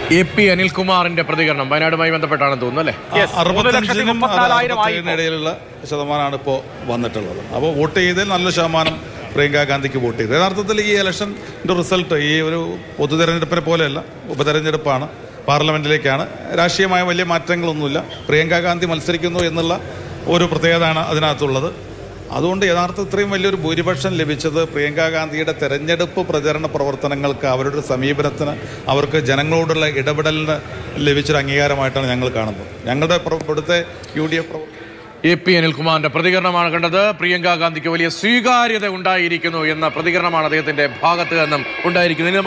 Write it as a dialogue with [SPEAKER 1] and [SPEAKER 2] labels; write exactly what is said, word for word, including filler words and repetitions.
[SPEAKER 1] A P അനിൽകുമാറിന്റെ പ്രതികരണം വയനാടുമായി ബന്ധപ്പെട്ടാണെന്ന് തോന്നുന്നു അല്ലേ?
[SPEAKER 2] അറുപത്തഞ്ചിനും ഇടയിലുള്ള ശതമാനമാണ് ഇപ്പോൾ വന്നിട്ടുള്ളത്. അപ്പോൾ വോട്ട് ചെയ്തതിൽ നല്ല ശതമാനം പ്രിയങ്കാ ഗാന്ധിക്ക് വോട്ട് ചെയ്തു. യഥാർത്ഥത്തിൽ ഈ ഇലക്ഷൻ്റെ റിസൾട്ട് ഈ ഒരു പൊതു തെരഞ്ഞെടുപ്പിനെ പോലെയല്ല, ഉപതെരഞ്ഞെടുപ്പാണ്, പാർലമെൻറ്റിലേക്കാണ്. രാഷ്ട്രീയമായ വലിയ മാറ്റങ്ങളൊന്നുമില്ല. പ്രിയങ്കാ ഗാന്ധി മത്സരിക്കുന്നു എന്നുള്ള ഒരു പ്രത്യേകതയാണ് അതിനകത്തുള്ളത്. അതുകൊണ്ട് യഥാർത്ഥ ഇത്രയും വലിയൊരു ഭൂരിപക്ഷം ലഭിച്ചത് പ്രിയങ്കാ ഗാന്ധിയുടെ തെരഞ്ഞെടുപ്പ് പ്രചരണ പ്രവർത്തനങ്ങൾക്ക്, അവരുടെ സമീപനത്തിന്, അവർക്ക് ജനങ്ങളോടുള്ള ഇടപെടലിന് ലഭിച്ചൊരു അംഗീകാരമായിട്ടാണ് ഞങ്ങൾ കാണുന്നത്. ഞങ്ങളുടെ ഇവിടുത്തെ U D F
[SPEAKER 1] A P അനിൽകുമാറിന്റെ പ്രതികരണമാണ് കണ്ടത്. പ്രിയങ്കാ ഗാന്ധിക്ക് വലിയ സ്വീകാര്യത ഉണ്ടായിരിക്കുന്നു എന്ന പ്രതികരണമാണ് അദ്ദേഹത്തിന്റെ ഭാഗത്ത് നിന്നും ഉണ്ടായിരിക്കുന്നത്.